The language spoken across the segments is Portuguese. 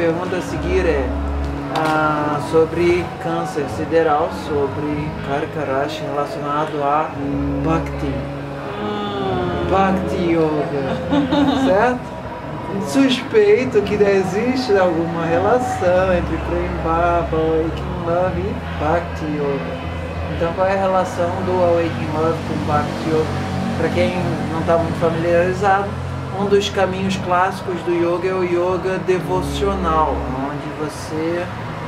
pergunta a seguir é sobre câncer sideral, sobre Karka-rashi relacionado a Bhakti. Bhakti Yoga, certo? Suspeito que existe alguma relação entre Prem Baba, Awakening Love e Bhakti Yoga. Então qual é a relação do Awakening Love com Bhakti Yoga? Para quem não está muito familiarizado, um dos caminhos clássicos do yoga é o yoga devocional, onde você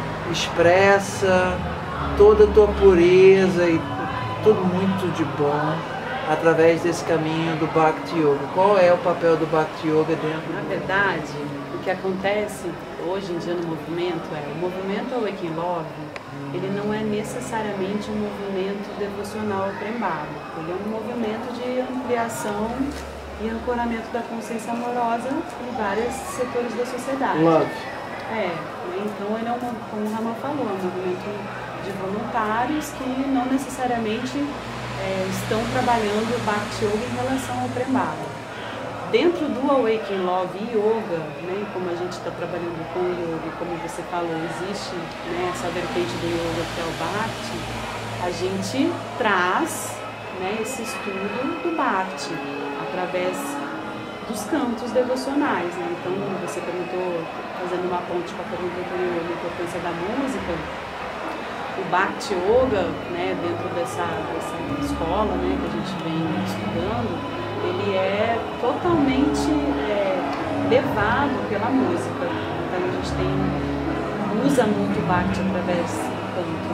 expressa toda a tua pureza e tudo muito de bom através desse caminho do Bhakti Yoga. Qual é o papel do Bhakti Yoga dentro? Na verdade, o que acontece hoje em dia no movimento o movimento Awakening Love, ele não é necessariamente um movimento devocional prembado. Ele é um movimento de ampliação e ancoramento da consciência amorosa em vários setores da sociedade. Love. Então ele é como o Ramal falou, um movimento de voluntários que não necessariamente estão trabalhando o Bhakti Yoga em relação ao Prembaba. Dentro do Awakening Love Yoga, como a gente está trabalhando com o Yoga, e como você falou, existe essa vertente do Yoga que é o Bhakti, a gente traz esse estudo do Bhakti através dos cantos devocionais. Então, você perguntou, fazendo uma ponte com a pergunta anterior, a importância da música. O Bhakti Yoga, dentro dessa escola que a gente vem estudando, ele é totalmente levado pela música. Então a gente usa muito o Bhakti através do canto.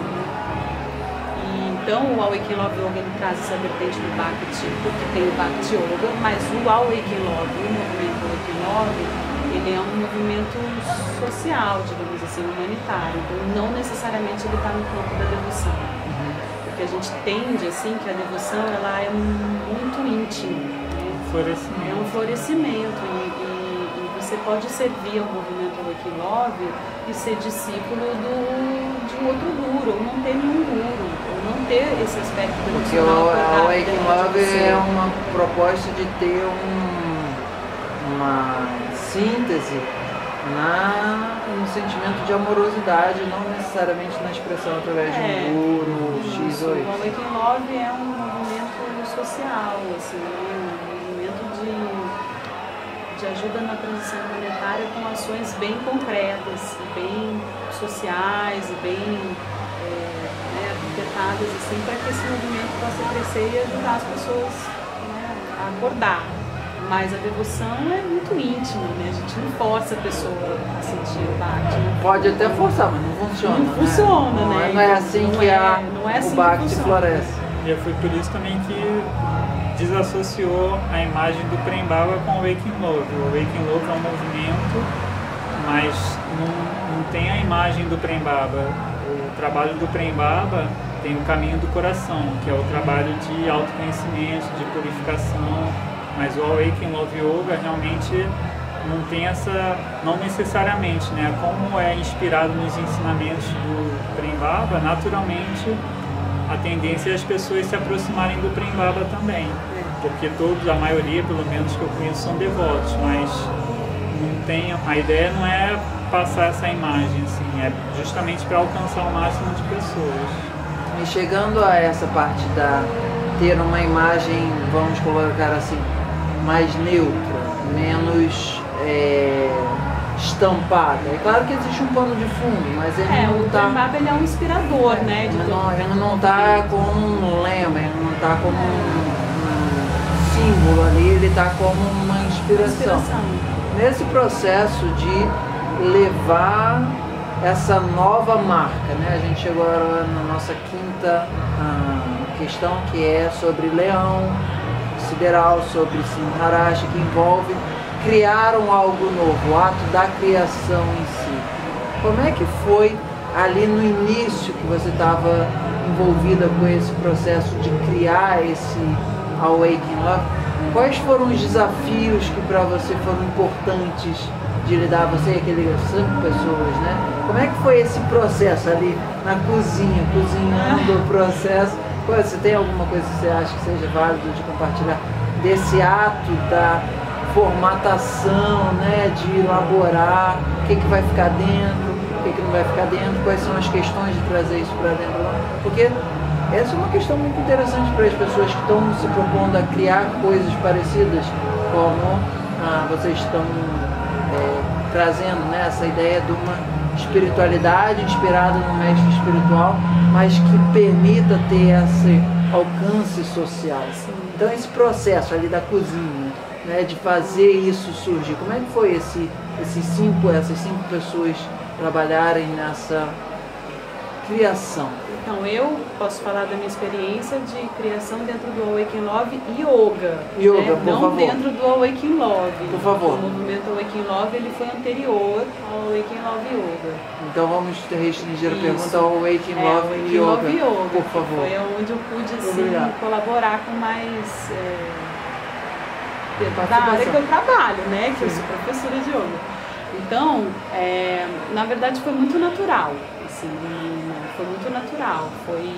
Então o Awakening Love Yoga ele traz essa vertente do Bhakti, porque tem o Bhakti Yoga, mas o Awakening Love, o movimento Awakening Love, ele é um movimento social, digamos assim, humanitário. Então não necessariamente ele está no campo da devoção. Porque a gente tende assim que a devoção ela é muito íntima. É um florescimento e você pode servir ao movimento Awakening Love e ser discípulo de um outro guru, ou não ter nenhum guru, ou não ter esse aspecto devocional. Porque o Awakening Love é uma proposta de ter uma síntese no sentimento de amorosidade, não necessariamente na expressão através de um guru, X ou Y. O Awakening Love é um movimento social, assim, um movimento de ajuda na transição planetária com ações bem concretas, bem sociais, bem arquitetadas, assim, para que esse movimento possa crescer e ajudar as pessoas a acordar. Mas a devoção é muito íntima, a gente não força a pessoa a sentir o Bhakti. Pode até forçar, mas não funciona. Não funciona, Não é assim que o Bhakti floresce. E foi por isso também que desassociou a imagem do Prembaba com o Awakening Love. O Awakening Love é um movimento, mas não tem a imagem do Prembaba. O trabalho do Prembaba tem o caminho do coração, que é o trabalho de autoconhecimento, de purificação. Mas o Awakening Love Yoga realmente não tem não necessariamente, como é inspirado nos ensinamentos do Prembaba, naturalmente a tendência é as pessoas se aproximarem do Prembaba também, porque a maioria, pelo menos que eu conheço, são devotos, mas a ideia não é passar essa imagem, assim, é justamente para alcançar o máximo de pessoas. E chegando a essa parte ter uma imagem, vamos colocar assim, mais neutra, menos estampada. É claro que existe um pano de fundo, mas ele não está... O Prembaba ele é um inspirador, Ele não está como um lema, ele não está como um símbolo ali, ele está como uma inspiração. Nesse processo de levar essa nova marca, a gente chegou agora na nossa quinta questão, que é sobre leão sideral, sobre Simharashi, que envolve criaram algo novo, o ato da criação em si. Como é que foi ali no início que você estava envolvida com esse processo de criar esse Awakening Love? Quais foram os desafios que para você foram importantes de lidar, você e aquelas 5 pessoas, Como é que foi esse processo ali na cozinha, cozinhando o processo? Você tem alguma coisa que você acha que seja válido de compartilhar desse ato da formatação, né, de elaborar o que vai ficar dentro, o que não vai ficar dentro, quais são as questões de trazer isso para dentro, porque essa é uma questão muito interessante para as pessoas que estão se propondo a criar coisas parecidas, como vocês estão trazendo, né, essa ideia de uma espiritualidade inspirada no mestre espiritual, mas que permita ter esse alcance social. Então esse processo ali da cozinha, né, de fazer isso surgir, como é que foi essas cinco pessoas trabalharem nessa criação? Então, eu posso falar da minha experiência de criação dentro do Awaken Love Yoga. Yoga, né? por Não favor. Dentro do Awaken Love. Por favor. O movimento Awaken Love ele foi anterior ao Awaken Love Yoga. Então vamos restringir a Isso. pergunta ao Awaken Love Awaken Yoga, Love Yoga, por favor. Foi onde eu pude assim, Obrigado. colaborar com mais da Participação. área que eu trabalho, né? Que eu sou professora de yoga. Então, na verdade foi muito natural. Assim, foi muito natural.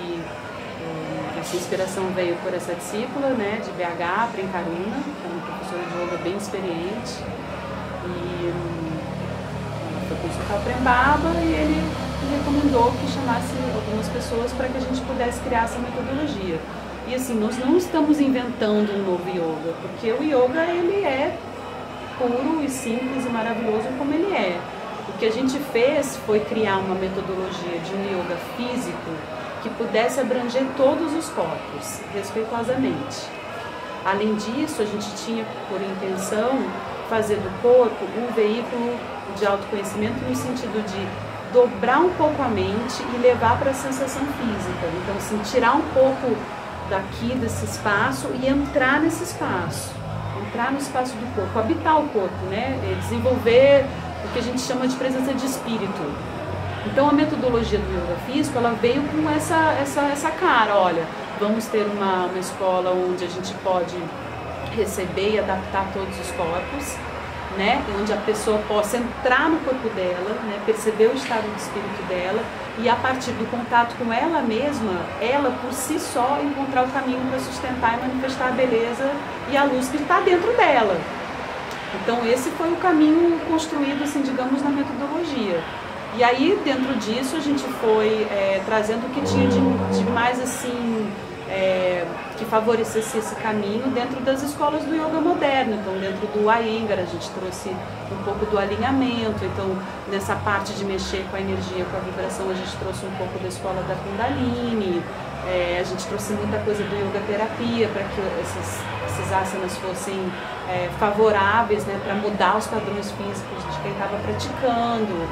Essa inspiração veio por essa discípula, né, de BH, Prinkaruna, que é uma professora de yoga bem experiente. E ela foi consultar o Prembaba e ele recomendou que chamasse algumas pessoas para que a gente pudesse criar essa metodologia. E assim, nós não estamos inventando um novo yoga, porque o yoga ele é puro e simples e maravilhoso como ele é. O que a gente fez foi criar uma metodologia de um yoga físico que pudesse abranger todos os corpos, respeitosamente. Além disso, a gente tinha por intenção fazer do corpo um veículo de autoconhecimento no sentido de dobrar um pouco a mente e levar para a sensação física. Então, assim, tirar um pouco daqui desse espaço e entrar nesse espaço. Entrar no espaço do corpo, habitar o corpo, né? Desenvolver o que a gente chama de presença de espírito. Então a metodologia do yoga físico, ela veio com essa cara, olha, vamos ter uma escola onde a gente pode receber e adaptar todos os corpos, né? Onde a pessoa possa entrar no corpo dela, né? Perceber o estado de espírito dela e a partir do contato com ela mesma, ela por si só encontrar o caminho para sustentar e manifestar a beleza e a luz que está dentro dela. Então esse foi o caminho construído, assim, digamos, na metodologia. E aí dentro disso a gente foi trazendo o que tinha de mais assim, que favorecesse esse caminho dentro das escolas do yoga moderno. Então dentro do Iyengar a gente trouxe um pouco do alinhamento, então nessa parte de mexer com a energia, com a vibração, a gente trouxe um pouco da escola da Kundalini, a gente trouxe muita coisa do yoga terapia para que esses asanas fossem favoráveis, né, para mudar os padrões físicos de quem estava praticando.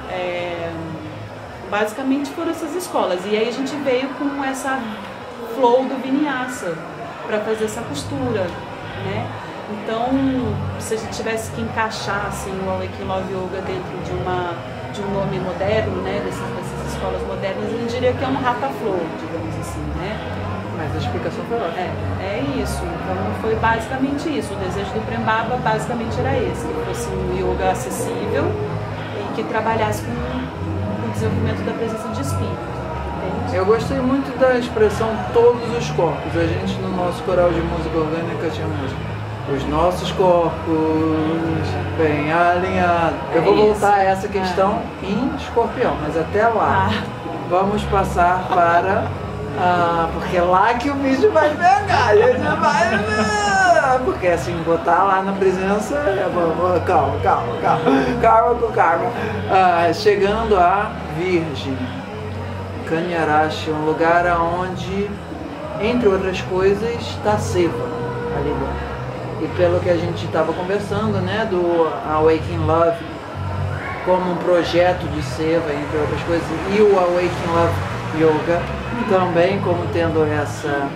Basicamente foram essas escolas. E aí a gente veio com essa flow do Vinyasa para fazer essa costura, né? Então, se a gente tivesse que encaixar assim, o Awaken Love Yoga dentro de um nome moderno, né, dessas escolas modernas, a gente diria que é um Hatha Flow, digamos assim, né? Mas a explicação foi ótima. É isso. Então foi basicamente isso. O desejo do Prembaba basicamente era esse, que fosse um yoga acessível e que trabalhasse com o desenvolvimento da presença de espírito. Entende? Eu gostei muito da expressão todos os corpos. A gente no nosso coral de música orgânica tínhamos os nossos corpos bem alinhados. Eu vou voltar a essa questão em Escorpião, mas até lá vamos passar para... porque é lá que o bicho vai pegar, a gente vai... Porque assim, botar lá na presença... Calma com calma. Chegando a Virgem, Kanyarashi, um lugar onde, entre outras coisas, está Seva ali dentro. E pelo que a gente estava conversando, né, do Awaken Love como um projeto de Seva, entre outras coisas, e o Awaken Love Yoga também como tendo essa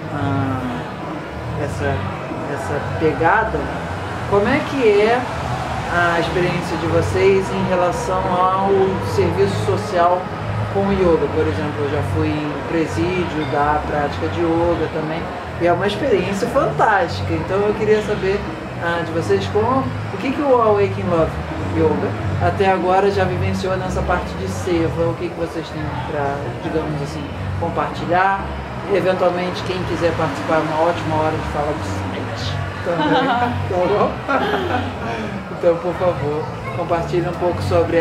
pegada. Como é que é a experiência de vocês em relação ao serviço social com o yoga? Por exemplo, eu já fui em presídio da prática de yoga também, e é uma experiência fantástica. Então eu queria saber de vocês o que o Awaken Love Yoga até agora já vivenciou nessa parte de Seva, o que vocês têm para, digamos assim, compartilhar. Eventualmente, quem quiser participar, é uma ótima hora de falar do site. Também, tá bom? Então, por favor, compartilhe um pouco sobre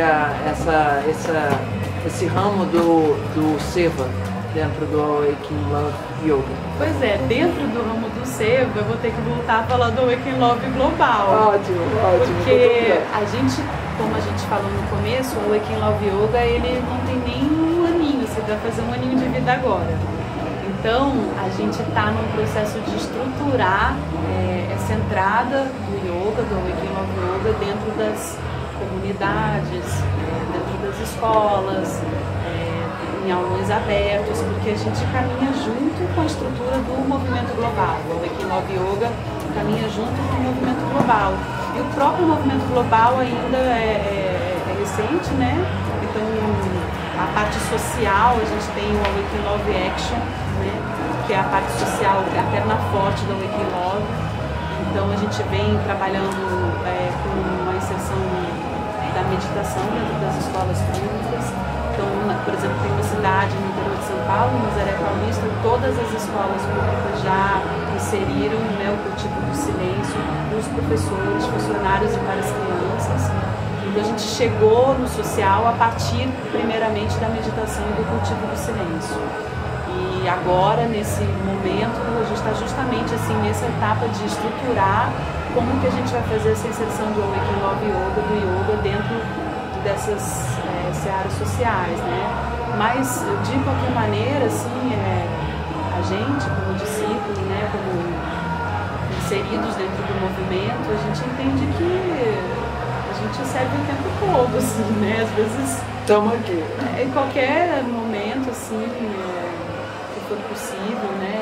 esse ramo do Seva dentro do Awakening Love Yoga. Pois é, dentro do ramo do Seva, eu vou ter que voltar a falar do Awakening Love global. Ótimo, ótimo. Porque a gente, como a gente falou no começo, o Awakening Love Yoga, ele não tem nem um aninho, você vai fazer um aninho de vida agora. Então, a gente está num processo de estruturar essa entrada do yoga, do Awakening Love Yoga, dentro das comunidades, dentro das escolas, em aulões abertos, porque a gente caminha junto com a estrutura do movimento global. O Awakening Love Yoga caminha junto com o movimento global. E o próprio movimento global ainda é recente, né? Então, a parte social, a gente tem o Awakening Love Action, né? Que é a parte social, a perna forte do Awakening Love. Então, a gente vem trabalhando com uma inserção da meditação dentro das escolas públicas. Então, por exemplo, tem uma cidade no interior de São Paulo, Nazaré Paulista, todas as escolas públicas já inseriram, né, o cultivo do silêncio para os professores, funcionários e para as crianças. Então, a gente chegou no social a partir, primeiramente, da meditação e do cultivo do silêncio. E agora, nesse momento, a gente está justamente assim, nessa etapa de estruturar como que a gente vai fazer essa inserção do Awakening Love Yoga, do yoga, dentro dessas searas sociais, né? Mas, de qualquer maneira, assim, a gente, como discípulo, né, como inseridos dentro do movimento, a gente entende que a gente serve o tempo todo, assim, né? Às vezes... Estamos aqui. Em qualquer momento, assim, que for possível, né,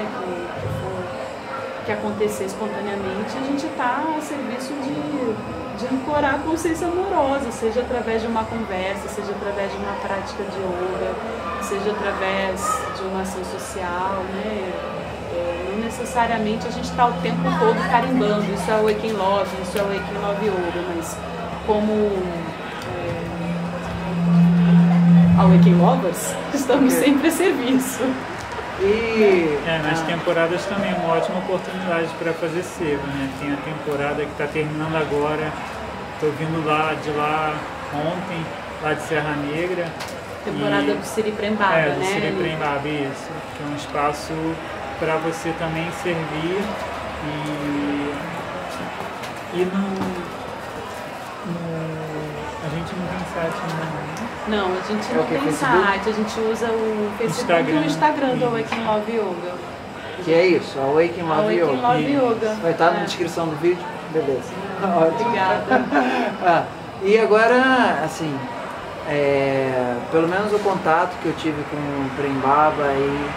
que acontecer espontaneamente, a gente está a serviço de ancorar a consciência amorosa, seja através de uma conversa, seja através de uma prática de yoga, seja através de uma ação social, né? Não necessariamente a gente está o tempo todo carimbando, isso é o Awakening Love, isso é o Awakening Love Yoga, mas como Awakening Lovers, estamos sempre a serviço. Nas temporadas também é uma ótima oportunidade para fazer Seva, né? Tem a temporada que está terminando agora, estou vindo de lá ontem, lá de Serra Negra. Temporada do Siri Prembaba, né? Do Siri Prembaba, isso. Que é um espaço para você também servir e a gente não tem site, não, a gente não tem site, a gente usa o Facebook e o Instagram do Awakening Love Yoga. Que é isso, Awakening Love Yoga. Vai estar na descrição do vídeo? Beleza. Obrigada. E agora, assim, pelo menos o contato que eu tive com o Prembaba e,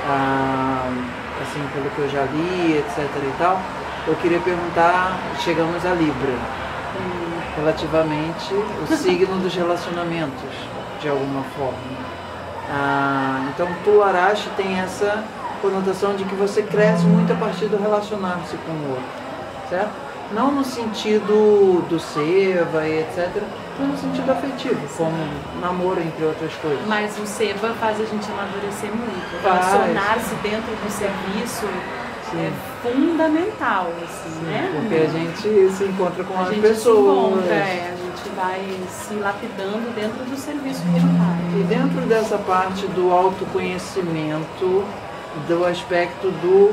assim, pelo que eu já li, etc e tal, eu queria perguntar, chegamos a Libra. Relativamente o signo dos relacionamentos, de alguma forma. Então, tu, Arashi, tem essa conotação de que você cresce muito a partir do relacionar-se com o outro, certo? Não no sentido do Seva e etc, mas no sentido afetivo, como namoro, entre outras coisas. Mas o Seva faz a gente amadurecer muito. Relacionar-se dentro do serviço é fundamental, assim, né? Porque a gente se encontra com as pessoas. A gente vai se lapidando dentro do serviço voluntário. E dentro dessa parte do autoconhecimento, do aspecto do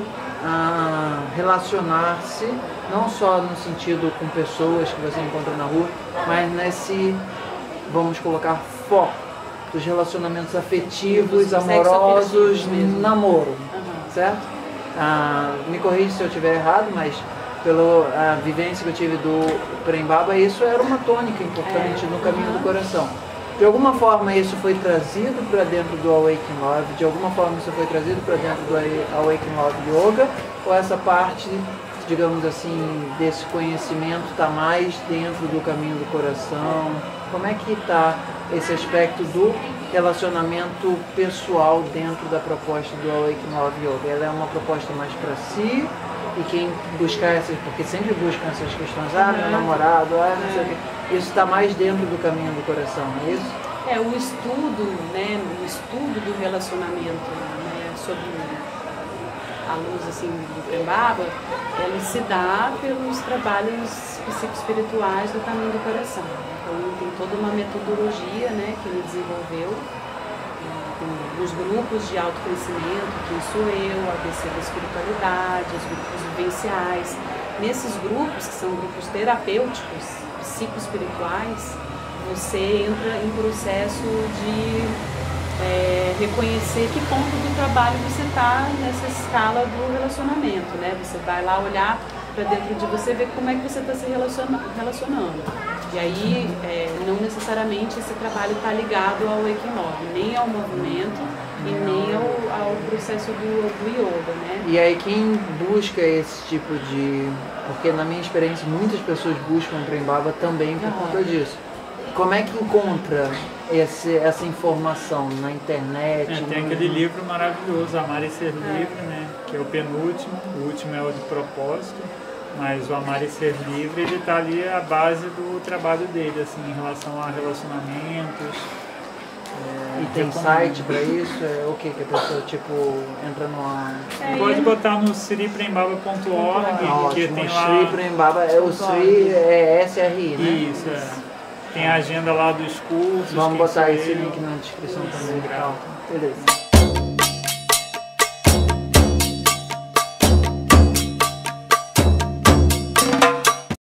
relacionar-se, não só no sentido com pessoas que você encontra na rua, mas nesse, vamos colocar, foco dos relacionamentos afetivos, amorosos, namoro, certo? Me corrija se eu estiver errado, mas pela vivência que eu tive do Prembaba, isso era uma tônica importante no caminho do coração. De alguma forma isso foi trazido para dentro do Awakening Love, de alguma forma isso foi trazido para dentro do Awakening Love Yoga, ou essa parte, digamos assim, desse conhecimento está mais dentro do caminho do coração? Como é que está esse aspecto do relacionamento pessoal dentro da proposta do Awakening Love Yoga? Ela é uma proposta mais para si, e quem buscar essas, porque sempre buscam essas questões, meu namorado, não sei o quê. Isso está mais dentro do caminho do coração, não é isso? O estudo, né, o estudo do relacionamento, né, sobre à luz assim, do Prembaba, ela se dá pelos trabalhos psicoespirituais do Caminho do Coração. Então tem toda uma metodologia, né, que ele desenvolveu. Tem os grupos de autoconhecimento, Quem Sou Eu, ABC da Espiritualidade, os grupos vivenciais. Nesses grupos, que são grupos terapêuticos, psicoespirituais, você entra em processo de reconhecer que ponto do trabalho você está nessa escala do relacionamento, né? Você vai lá olhar para dentro de você, ver como é que você está se relacionando. E aí, não necessariamente esse trabalho está ligado ao Waking Love, nem ao movimento e nem ao processo do yoga, né? E aí quem busca esse tipo de... Porque na minha experiência muitas pessoas buscam o Prembaba também por conta disso. Como é que encontra essa informação na internet? Tem aquele livro maravilhoso, Amar e Ser Livre, né? Que é o penúltimo, o último é o de propósito, mas o Amar e Ser Livre, ele está ali à base do trabalho dele, assim, em relação a relacionamentos. E tem site para isso? O que a pessoa, tipo, entra numa... Pode botar no sriprembaba.org, que tem lá... Sri Prembaba, o Sri é SRI, né? Isso, Tem a agenda lá dos cursos. Vamos botar esse link na descrição também. Beleza.